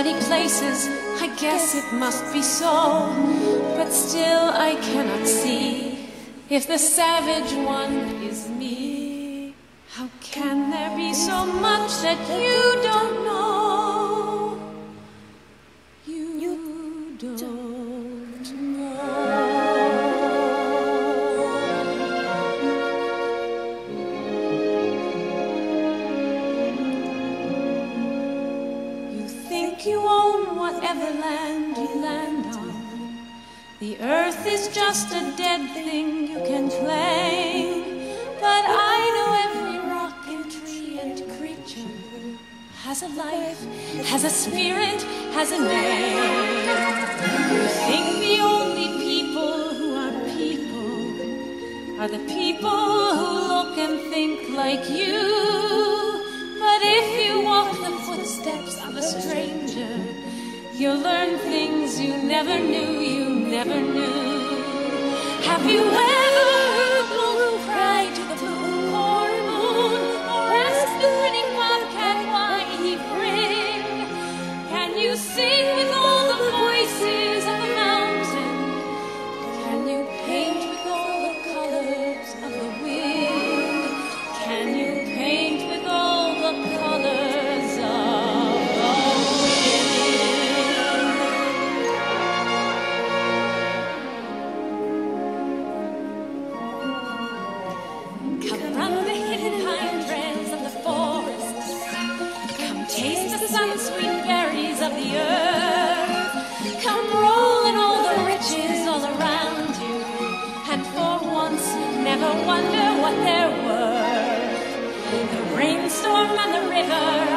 many places, I guess it must be so. But still I cannot see if the savage one is me. How can there be so much that you don't know? You don't know. You own whatever land you land on. The earth is just a dead thing you can claim. But I know every rock and tree and creature has a life, has a spirit, has a name. You think the only people who are the people who look and think like you. But if you walk the footsteps of a stranger, you'll learn things you never knew. Have you ever heard the blue cry to the blue corn moon, or asked the pretty bobcat why he bring? Can you sing with all the voices of the mountain? Can you paint with all the colors of the wind? Can you paint with all the colors of the wind? Come run the hidden pine trails of the forest. Come taste the sun-sweet berries of the earth. Come roll in all the riches all around you, and for once never wonder what they're worth. The rainstorm and the river